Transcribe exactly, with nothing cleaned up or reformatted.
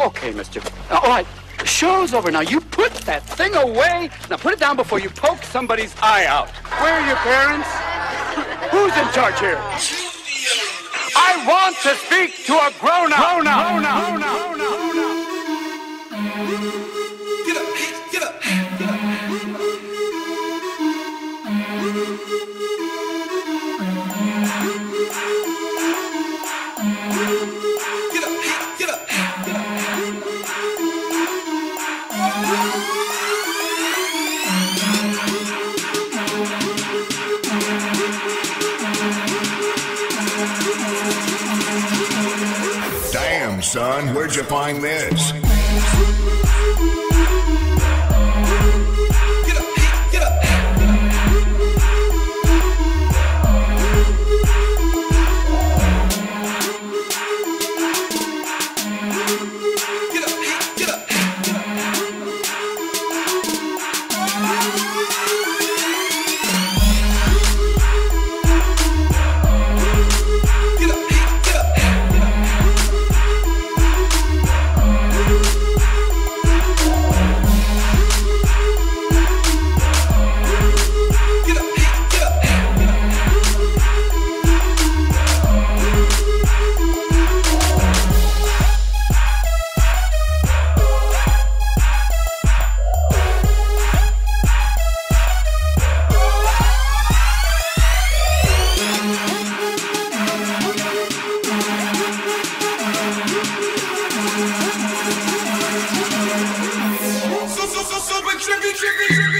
Okay, mister. Uh, all right, the show's over now. You put that thing away. Now put it down before you poke somebody's eye out. Where are your parents? Who's in charge here? I want to speak to a grown-up. Grown-up. Grown-up. Grown-up. Grown-up. Get up, get up, get up. Get up, get up, get up. Damn, son, where'd you find this? Get up, get up. Get up, get up. Get up, get up. Get up, get up. So, so, so, so, tricky, tricky, tricky.